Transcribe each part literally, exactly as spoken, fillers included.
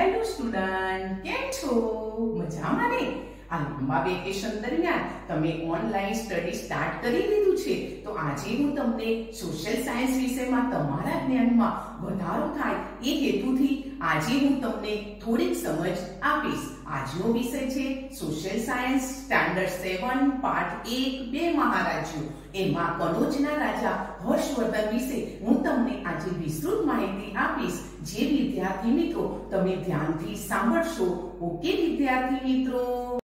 Hello student, કેમ છો? મજામાં ને? આ લાંબા વેકેશન દરમિયાન તમે ઓનલાઈન સ્ટડી સ્ટાર્ટ કરી દીધું છે, તો આજે હું તમને સોશિયલ સાયન્સ વિષયમાં તમારા જ્ઞાનમાં વધારો થાય એ હેતુથી આજે હું તમને થોડીક સમજ આપીશ. આજનો વિષય છે social science standard seven part એક બે મહારાજ્યો. એમાં કનોજના રાજા હર્ષવર્ધન વિશે હું તમને આજે વિસ્તૃત માહિતી આપીશ. જે વિદ્યાર્થી મિત્રો તમે ધ્યાનથી સાંભળશો. ઓકે વિદ્યાર્થી મિત્રો?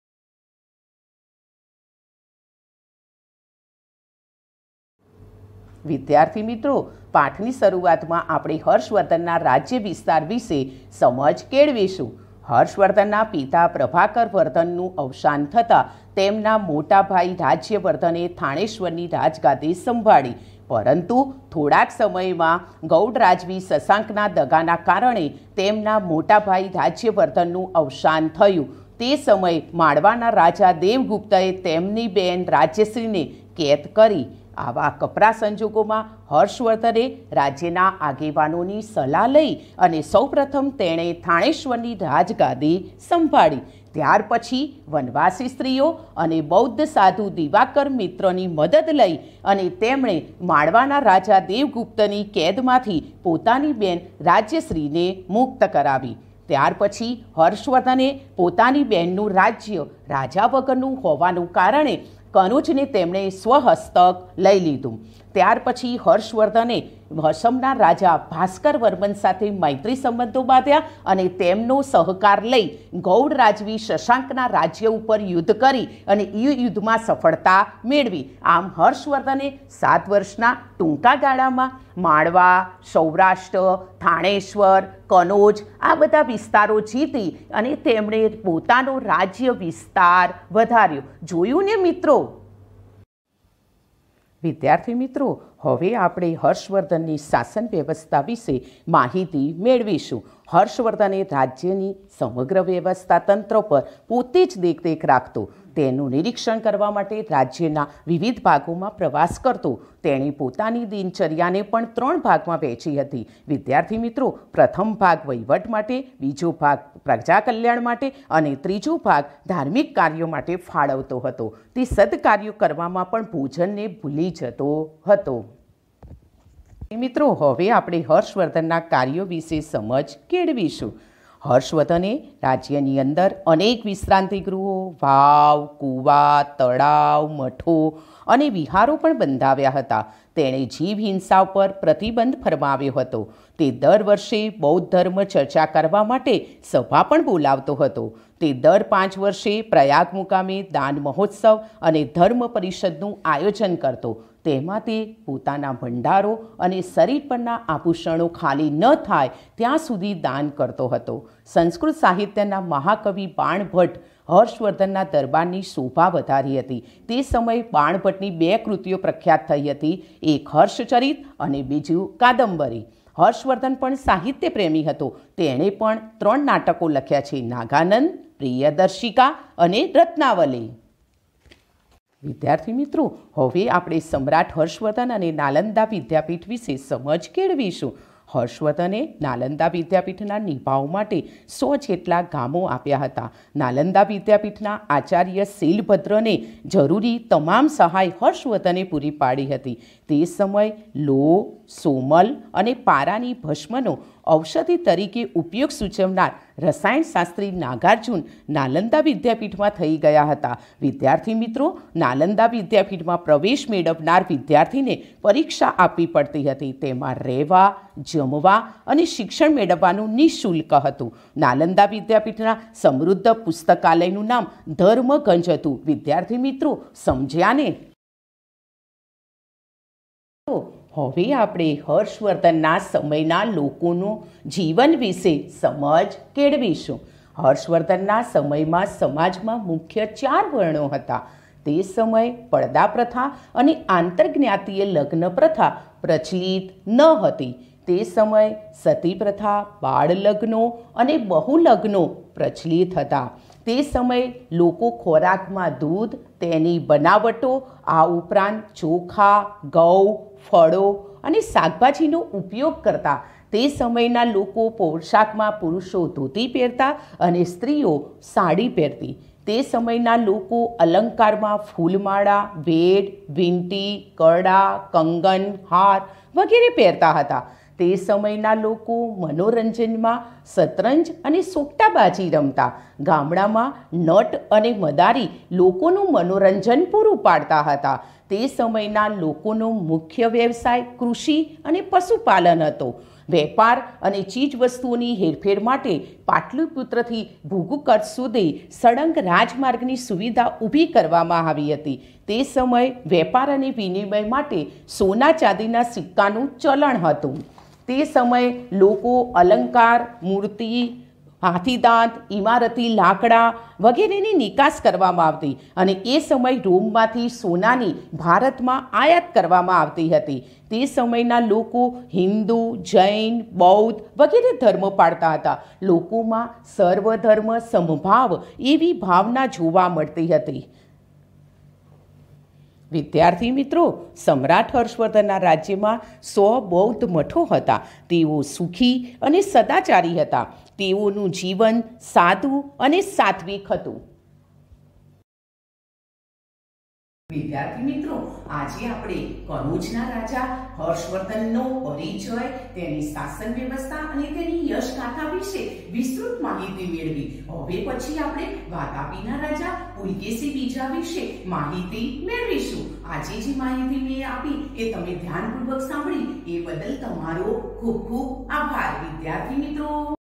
વિદ્યાર્થી મિત્રો, પાઠની શરૂઆતમાં આપણે હર્ષવર્ધનના રાજ્ય વિસ્તાર વિશે સમજ કેળવીશું. હર્ષવર્ધનના પિતા પ્રભાકર વર્ધનનું અવસાન થતાં તેમના મોટા ભાઈ રાજ્યવર્ધને થાણેશ્વરની રાજગાદી સંભાળી. પરંતુ થોડાક સમયમાં ગૌડ રાજવી શશાંકના દગાના કારણે તેમના મોટા ભાઈ રાજ્યવર્ધનનું અવસાન થયું. તે સમયે માળવાના રાજા દેવગુપ્તએ તેમની બહેન રાજ્યશ્રીને કેદ કરી. આવા કપરા સંજોગોમાં હર્ષવર્ધને રાજ્યના આગેવાનોની સલાહ લઈ અને સૌપ્રથમ તેણે થાણેશ્વરની રાજગાદી સંભાળી. ત્યાર પછી વનવાસી સ્ત્રીઓ અને બૌદ્ધ સાધુ દિવાકર મિત્રની મદદ લઈ અને તેમણે માળવાના રાજા દેવગુપ્તની કેદમાંથી પોતાની બેન રાજ્યશ્રીને મુક્ત કરાવી. ત્યાર પછી હર્ષવર્ધને પોતાની બહેનનું રાજ્ય રાજા વગરનું હોવાનું કારણે કનોજને તેમણે સ્વહસ્તક લઈ લીધું. ત્યાર પછી હર્ષવર્ધને વસમના રાજા ભાસ્કર વર્મન સાથે મૈત્રી સંબંધો બાંધ્યા અને તેમનો સહકાર લઈ ગૌડ રાજવી શશાંકના રાજ્ય ઉપર યુદ્ધ કરી અને એ યુદ્ધમાં સફળતા મેળવી. આમ હર્ષવર્ધને સાત વર્ષના ટૂંકા ગાળામાં માળવા, સૌરાષ્ટ્ર, થાણેશ્વર, કનોજ આ બધા વિસ્તારો જીતી અને તેમણે પોતાનો રાજ્ય વિસ્તાર વધાર્યો. જોયું ને મિત્રો? વિદ્યાર્થી મિત્રો, હવે આપણે હર્ષવર્ધનની શાસન વ્યવસ્થા વિશે માહિતી મેળવીશું. હર્ષવર્ધને રાજ્યની સમગ્ર વ્યવસ્થા તંત્ર પર પોતે જ દેખરેખ રાખતો. તેનું નિરીક્ષણ કરવા માટે રાજ્યના વિવિધ ભાગોમાં પ્રવાસ કરતો. તેણે પોતાની દિનચર્યાને પણ ત્રણ ભાગમાં વહેંચી હતી. વિદ્યાર્થી મિત્રો, પ્રથમ ભાગ વહીવટ માટે, બીજો ભાગ પ્રજા કલ્યાણ માટે અને ત્રીજો ભાગ ધાર્મિક કાર્યો માટે ફાળવતો હતો. તે સદકાર્યો કરવામાં પણ ભોજનને ભૂલી જતો હતો. મિત્રો, હવે આપણે હર્ષવર્ધનના કાર્યો વિશે સમજ કેળવીશું. હર્ષવર્ધને રાજ્યની અંદર અનેક વિશ્રાંતિ ગૃહો, વાવ, કૂવા, તળાવ, મઠો અને વિહારો પણ બંધાવ્યા હતા. તેણે જીવ હિંસા પર પ્રતિબંધ ફરમાવ્યો હતો. તે દર વર્ષે બૌદ્ધ ધર્મ ચર્ચા કરવા માટે સભા પણ બોલાવતો હતો. તે દર પાંચ વર્ષે પ્રયાગ મુકામે દાન મહોત્સવ અને ધર્મ પરિષદનું આયોજન કરતો. તેમાં તે પોતાના ભંડારો અને શરીર પરના આભૂષણો ખાલી ન થાય ત્યાં સુધી દાન કરતો હતો. સંસ્કૃત સાહિત્યના મહાકવિ બાણભટ્ટ હર્ષવર્ધનના દરબારની શોભા વધારી હતી. તે સમયે બાણભટ્ટની બે કૃતિઓ પ્રખ્યાત થઈ હતી. એક હર્ષચરિત અને બીજું કાદંબરી. હર્ષવર્ધન પણ સાહિત્ય પ્રેમી હતો. તેણે પણ ત્રણ નાટકો લખ્યા છે: નાગાનંદ, પ્રિયદર્શિકા અને રત્નાવલી. વિદ્યાર્થી મિત્રો, હવે આપણે સમ્રાટ હર્ષવર્ધન અને નાલંદા વિદ્યાપીઠ વિશે સમજ કેળવીશું. હર્ષવર્ધને નાલંદા વિદ્યાપીઠના નિભાવ માટે સો જેટલા ગામો આપ્યા હતા. નાલંદા વિદ્યાપીઠના આચાર્ય શીલભદ્રને જરૂરી તમામ સહાય હર્ષવર્ધને પૂરી પાડી હતી. તે સમયે લો, સોમલ અને પારાની ભસ્મનો ઔષધિ તરીકે ઉપયોગ સૂચવનાર રસાયણશાસ્ત્રી નાગાર્જુન નાલંદા વિદ્યાપીઠમાં થઈ ગયા હતા. વિદ્યાર્થી મિત્રો, નાલંદા વિદ્યાપીઠમાં પ્રવેશ મેળવનાર વિદ્યાર્થીને પરીક્ષા આપવી પડતી હતી. તેમાં રહેવા, જમવા અને શિક્ષણ મેળવવાનું નિઃશુલ્ક હતું. નાલંદા વિદ્યાપીઠના સમૃદ્ધ પુસ્તકાલયનું નામ ધર્મગંજ હતું. વિદ્યાર્થી મિત્રો, સમજ્યા ને? હવે આપણે હર્ષવર્ધનના સમયના લોકોનું જીવન વિશે સમજ કેળવીશું. હર્ષવર્ધનના સમયમાં સમાજમાં મુખ્ય ચાર વર્ણો હતા. તે સમયે પડદા પ્રથા અને આંતરજ્ઞાતીય લગ્ન પ્રથા પ્રચલિત ન હતી. તે સમયે સતી પ્રથા, બાળ લગ્નો અને બહુલગ્નો પ્રચલિત હતા. તે સમયે લોકો ખોરાકમાં દૂધ, તેની બનાવટો, આ ઉપરાંત ચોખા, ઘઉં, ફળો અને શાકભાજીનો ઉપયોગ કરતા. તે સમયના લોકો પોશાકમાં પુરુષો ધોતી પહેરતા અને સ્ત્રીઓ સાડી પહેરતી. તે સમયના લોકો અલંકારમાં ફૂલમાળા, બેડ, વીંટી, કડા, કંગન, હાર વગેરે પહેરતા હતા. તે સમયના લોકો મનોરંજનમાં શતરંજ અને સોગટાબાજી રમતા. ગામડામાં નટ અને મદારી લોકોનું મનોરંજન પૂરું પાડતા હતા. તે સમયના લોકોનો મુખ્ય વ્યવસાય કૃષિ અને પશુપાલન હતો. વેપાર અને ચીજવસ્તુઓની હેરફેર માટે પાટલીપુત્રથી ભૂગુકચ્છ સુધી સળંગ રાજમાર્ગની સુવિધા ઊભી કરવામાં આવી હતી. તે સમયે વેપાર અને વિનિમય માટે સોના ચાંદીના સિક્કાનું ચલણ હતું. તે સમયે લોકો અલંકાર, મૂર્તિ, હાથીદાંત, ઇમારતી લાકડા વગેરેની નિકાસ કરવામાં આવતી અને એ સમય રોમમાંથી સોનાની ભારતમાં આયાત કરવામાં આવતી હતી. તે સમયના લોકો હિન્દુ, જૈન, બૌદ્ધ વગેરે ધર્મ પાળતા હતા. લોકોમાં સર્વધર્મ સમભાવ એવી ભાવના જોવા મળતી હતી. વિદ્યાર્થી મિત્રો, સમ્રાટ હર્ષવર્ધનના રાજ્યમાં સો બૌદ્ધ મઠો હતા. તેઓ સુખી અને સદાચારી હતા. તેઓનું જીવન સાદું અને સાત્વિક હતું. વિદ્યાર્થી મિત્રો, આજે આપણે કનોજના રાજા હર્ષવર્ધનનો પરિચય, તેની શાસન વ્યવસ્થા અને તેની યશગાથા વિશે વિસ્તૃત માહિતી મેળવી. હવે પછી આપણે વાતાપીના રાજા પુલકેશી બીજા વિશે માહિતી મેળવીશું. આજે જે માહિતી મેં આપી એ તમે ધ્યાનપૂર્વક સાંભળી એ બદલ તમારો ખૂબ ખૂબ આભાર. વિદ્યાર્થી મિત્રો.